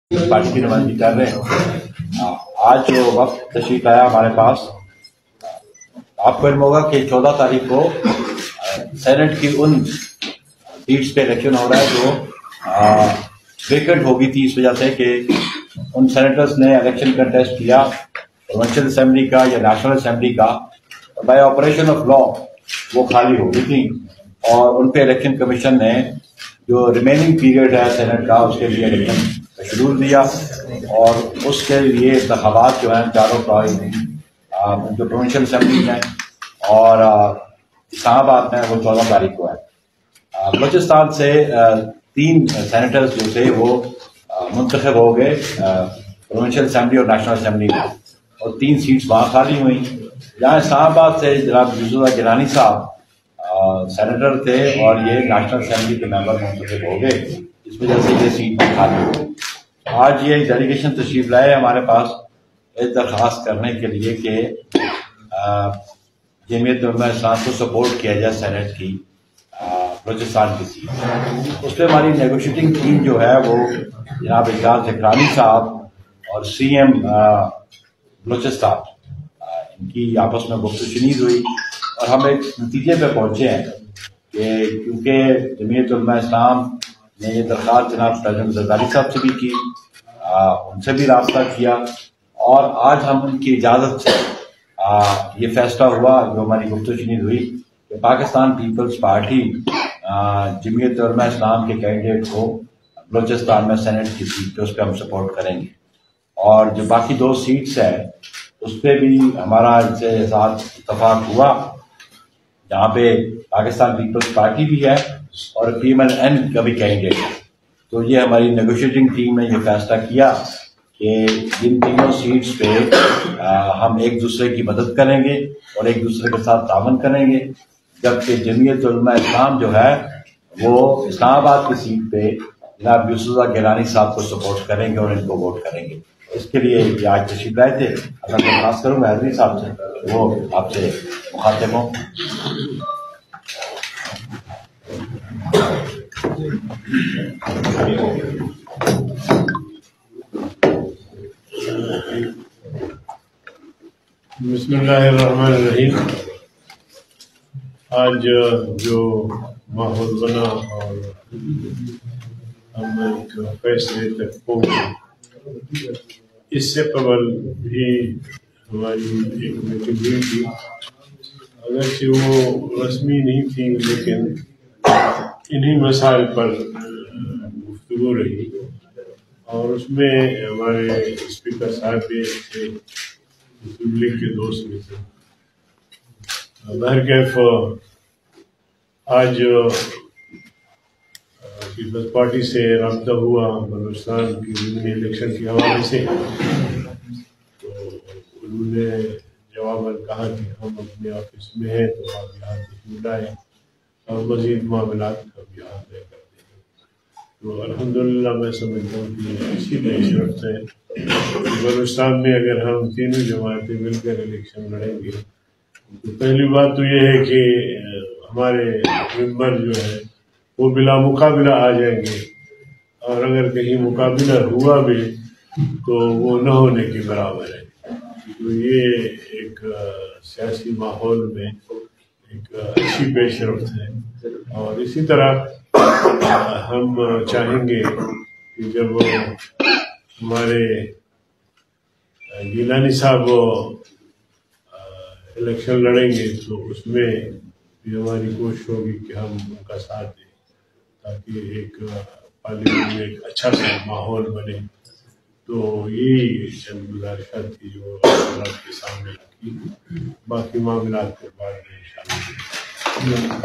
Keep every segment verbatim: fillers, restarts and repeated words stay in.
Party کی نمائندگی کر رہے ہیں. آج جو وقت تشریف آیا ہمارے پاس، آپ کو علم ہوگا کہ چودہ تاریخ کو سینٹ کی ان سیٹس پہ الیکشن ہو رہا ہے جو ویکنٹ ہو گئی تھی اس وجہ سے کہ ان سینیٹرز نے الیکشن کنٹیسٹ کیا پروونشل اسمبلی کا یا نیشنل اسمبلی کا، بائی آپریشن آف لا وہ خالی ہو گئی تھی، اور ان پہ الیکشن کمیشن نے جو ریمیننگ پیریڈ ہے سینٹ کا اس کے لیے الیکشن کا شیڈول دیا، اور اس کے لیے انتخابات جو ہیں چاروں کا جو پروونشل اسمبلی ہیں اور اسلام آباد میں وہ چودہ تاریخ کو ہے. بلوچستان سے تین سینیٹرز جو تھے وہ منتخب ہو گئے پروونشل اسمبلی اور نیشنل اسمبلی میں، اور تین سیٹس وہاں خالی ہوئیں. جہاں اسلام آباد سے جناب یوسف اللہ گیلانی صاحب سینیٹر تھے اور یہ نیشنل اسمبلی کے ممبر منتخب ہو گئے، اس وجہ سے یہ سیٹ خالی ہو گئی. آج یہ ڈیلیگیشن تشریف لائے ہمارے پاس ایک درخواست کرنے کے لیے کہ جمعیت علماء اسلام کو سپورٹ کیا جائے سینٹ کی بلوچستان کی سیٹ. اس پہ ہماری نیگوشیٹنگ ٹیم جو ہے وہ جناب اجلاس زکرانی صاحب اور سی ایم بلوچستان ان کی آپس میں گفت و شنید ہوئی، اور ہم ایک نتیجے پہ پہنچے ہیں کہ کیونکہ جمعیت علماء اسلام نے یہ درخواست جناب پریزیڈنٹ زرداری صاحب سے بھی کی، ان سے بھی رابطہ کیا، اور آج ہم ان کی اجازت سے یہ فیصلہ ہوا جو ہماری گفت و شنید ہوئی کہ پاکستان پیپلز پارٹی جمعیت علماء اسلام کے کینڈیڈیٹ کو بلوچستان میں سینٹ کی سیٹ پہ اس پہ ہم سپورٹ کریں گے. اور جو باقی دو سیٹس ہیں اس پہ بھی ہمارا ان سے ساتھ اتفاق ہوا، جہاں پہ پاکستان پیپلز پارٹی بھی ہے اور پی ایم ایل این کا بھی کینڈیڈیٹ ہے. تو یہ ہماری نیگوشیٹنگ ٹیم نے یہ فیصلہ کیا کہ جن تینوں سیٹس پہ ہم ایک دوسرے کی مدد کریں گے اور ایک دوسرے کے ساتھ تعاون کریں گے، جبکہ جمعیت علماء اسلام جو ہے وہ اسلام آباد کی سیٹ پہ جناب یوسف اللہ گیلانی صاحب کو سپورٹ کریں گے اور ان کو ووٹ کریں گے. اس کے لیے یہ آج تشریف لائے تھے. اگر میں خاص کروں گا حضری صاحب سے وہ آپ سے مخاطب ہوں. بسم اللہ الرحمن الرحیم. آج جو ماحول بنا اور ہم ایک فیصلے تک پہنچے، اس سے قبل بھی ہماری ایک میٹنگ ہوئی تھی، اگرچہ وہ رسمی نہیں تھی لیکن انہی مسائل پر گفتگو رہی، اور اس میں ہمارے اسپیکر صاحب بھی تھے، مسلم لیگ کے دوست بھی تھے. بہرکیف آج پیپلز پارٹی سے رابطہ ہوا بلوچستان کی ضمنی الیکشن کے حوالے سے، تو انہوں نے جواباً کہا کہ ہم اپنے آفس میں ہیں تو آپ یہاں تشریف لائیں اور مزید معاملات کا بھی یہاں طے کر دیں گے. تو الحمدللہ میں سمجھتا ہوں کہ اسی پیش رفت ہے بلوچستان میں اگر ہم تینوں جماعتیں مل کر الیکشن لڑیں گے تو پہلی بات تو یہ ہے کہ ہمارے ممبر جو ہے وہ بلا مقابلہ آ جائیں گے، اور اگر کہیں مقابلہ ہوا بھی تو وہ نہ ہونے کے برابر ہے. تو یہ ایک سیاسی ماحول میں ایک اچھی پیش رفت ہے، اور اسی طرح ہم چاہیں گے کہ جب ہمارے گیلانی صاحب الیکشن لڑیں گے تو اس میں بھی ہماری کوشش ہوگی کہ ہم ان کا ساتھ دیں تاکہ ایک پارلیمنٹ میں ایک اچھا سا ماحول بنے. تو یہی چند گزارشات تھی جو آپ کے سامنے رکھی، باقی معاملات کے بعد میں انشاءاللہ.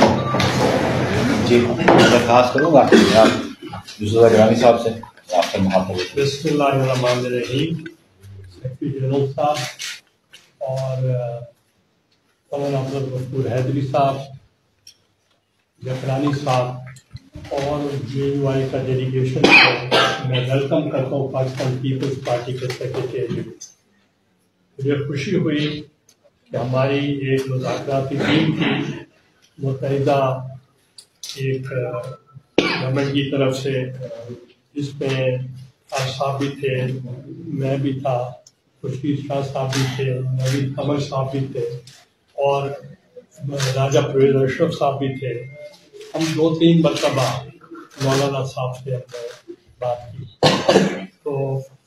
جی میں درخواست کروں گا یوسف اللہ گیلانی صاحب سے آپ سے مخاطب. بسم اللہ الرحمن الرحیم. سیکرٹری جنرل صاحب اور مولانا عبد الغفور حیدری صاحب، زکرانی صاحب اور جے یو آئی کا ڈیلیگیشن کو میں ویلکم کرتا ہوں پاکستان پیپلز پارٹی کے سیکرٹری. مجھے خوشی ہوئی کہ ہماری ایک مذاکراتی ٹیم تھی متحدہ ایک گورنمنٹ کی طرف سے، جس میں صاحب بھی تھے, میں بھی تھا, خورشید شاہ صاحب بھی تھے, نوید قمر صاحب بھی تھے, اور راجہ پرویز اشرف صاحب بھی تھے. ہم دو تین مرتبہ مولانا صاحب سے ہم نے بات کی, تو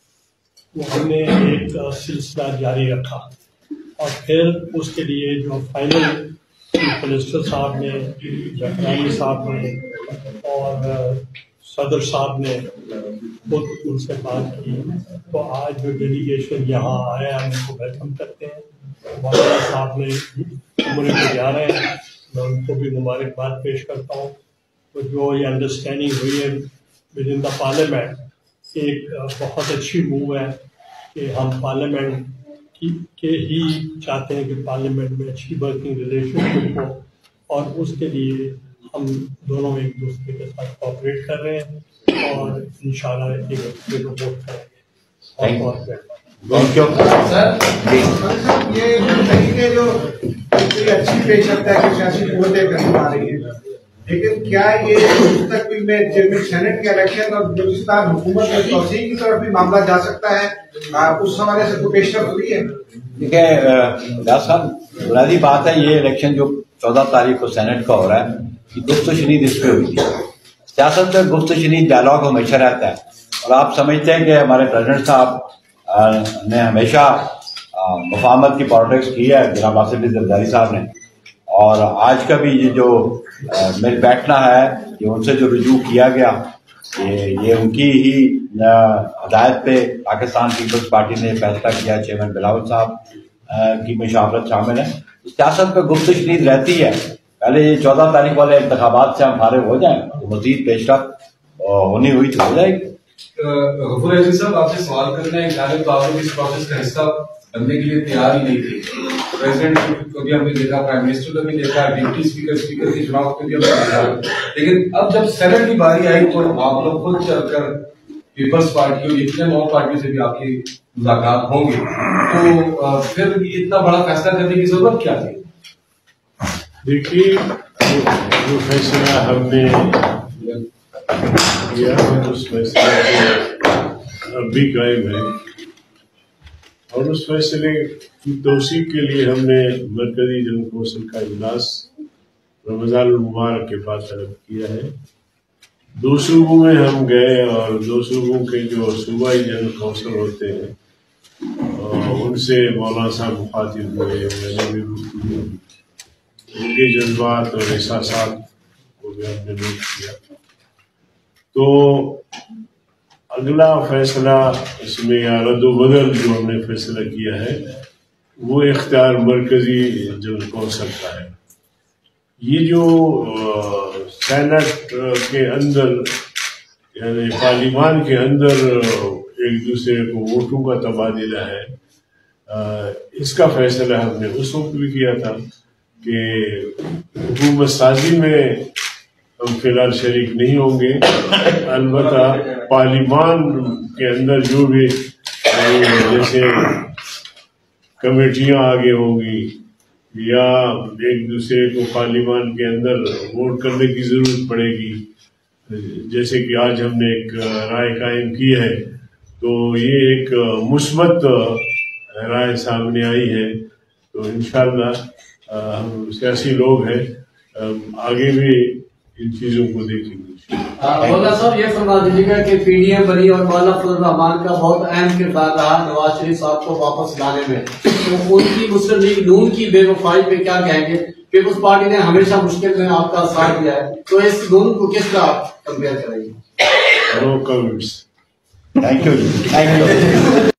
وہ ہم نے ایک سلسلہ جاری رکھا, اور پھر اس کے لیے جو فائنل چیف منسٹر صاحب نے, زکرانی صاحب نے اور صدر صاحب نے خود ان سے بات کی, تو آج جو ڈیلیگیشن یہاں آیا ہم ان کو ویلکم کرتے ہیں. مولانا صاحب نے عمرے کو جا رہے ہیں, میں ان کو بھی مبارکباد پیش کرتا ہوں. تو جو یہ انڈرسٹینڈنگ ہوئی ہے ود ان دا پارلیمنٹ, ایک بہت اچھی موو ہے کہ ہم پارلیمنٹ کے ہی چاہتے ہیں کہ پارلیمنٹ میں اچھی ورکنگ ریلیشن شپ ہو, اور اس کے لیے ہم دونوں ایک دوسرے کے ساتھ کوآپریٹ کر رہے ہیں, اور انشاءاللہ ایک دوسرے کو ووٹ کریں گے. اور تھینک یو سر, یہ طریقے جو اچھی پیش رفت ہے کہ سیاسی قوتیں کر پا رہی ہیں, لیکن کیا یہ مستقبل میں سینٹ کے الیکشن اور بلوچستان حکومت میں توسیع کی طرف بھی معاملہ جا سکتا ہے؟ اس حوالے سے کوئی پیش رفت ہوئی ہے؟ دیکھیں ریاض صاحب, بنیادی بات ہے یہ الیکشن جو چودہ تاریخ کو سینٹ کا ہو رہا ہے, یہ گفت و شنید اس پہ ہوئی تھی. سیاست میں گفت و شنید ڈائلاگ ہمیشہ رہتا ہے, اور آپ سمجھتے ہیں کہ ہمارے پریزیڈنٹ صاحب نے ہمیشہ مفاہمت کی پالیٹکس کی ہے, جناب آصف علی زرداری صاحب نے, اور آج کا بھی یہ جو میل بیٹھنا ہے یہ ان سے جو رجوع کیا گیا, یہ ان کی ہی ہدایت پہ پاکستان پیپلز پارٹی نے فیصلہ کیا, چیئرمین بلاول صاحب کی مشاورت شامل ہے. سیاست پہ گفت و شنید رہتی ہے. پہلے یہ چودہ تاریخ والے انتخابات سے ہم فارغ ہو جائیں تو مزید پیش رفت ہونی ہوئی تو ہو جائے گی. غفور عزیز صاحب, آپ سے سوال کرنا ہے, جانب تو آپ اس پروسیس کا حصہ بننے کے لیے تیار ہی نہیں تھی. پریزیڈنٹ کو بھی ہم نے دیکھا, پرائم منسٹر کو بھی دیکھا, ڈپٹی اسپیکر اسپیکر کے چناؤ کو بھی ہم نے دیکھا, لیکن اب جب سینٹ کی باری آئی تو آپ لوگ خود چل کر پیپلز پارٹی اور اتنے اور پارٹیوں سے بھی آپ کی ملاقات ہوں گی, تو پھر اتنا بڑا فیصلہ کرنے کی ضرورت کیا تھی؟ دیکھیے, جو فیصلہ ہم نے کیا اس فیصلے اب بھی قائم ہے, اور اس فیصلے کی توثیق کے لیے ہم نے مرکزی جنرل کونسل کا اجلاس رمضان المبارک کے بعد طلب کیا ہے. دو صوبوں میں ہم گئے, اور دو صوبوں کے جو صوبائی جنرل کونسل ہوتے ہیں ان سے مولانا صاحب مخاطب ہوئے, میں نے بھی گفتگو, ان کے جذبات اور احساسات کو بھی ہم نے نوٹ کیا. تو اگلا فیصلہ اس میں یا رد و بدل جو ہم نے فیصلہ کیا ہے وہ اختیار مرکزی جنرل کونسل کا ہے. یہ جو سینٹ کے اندر یعنی پارلیمان کے اندر ایک دوسرے کو ووٹوں کا تبادلہ ہے, اس کا فیصلہ ہم نے اس وقت بھی کیا تھا کہ حکومت سازی میں ہم فی الحال شریک نہیں ہوں گے, البتہ پارلیمان کے اندر جو بھی جیسے کمیٹیاں آگے ہوں گی یا ایک دوسرے کو پارلیمان کے اندر ووٹ کرنے کی ضرورت پڑے گی, جیسے کہ آج ہم نے ایک رائے قائم کی ہے, تو یہ ایک مثبت رائے سامنے آئی ہے. تو انشاءاللہ ہم سیاسی لوگ ہیں, آگے بھی ان چیزوں کو دیکھیں گے. مولانا صاحب یہ فرما دیجیے گا کہ پی ڈی ایم بنی اور مولانا فضل الرحمان کا بہت اہم کردار رہا نواز شریف صاحب کو واپس لانے میں, تو ان کی مسلم لیگ نون کی بے وفائی پہ کیا کہیں گے؟ پیپلز پارٹی نے ہمیشہ مشکل میں آپ کا ساتھ دیا ہے, تو اس دونوں کو کس طرح کمپیئر کریں گے؟ No comments. Thank you thank you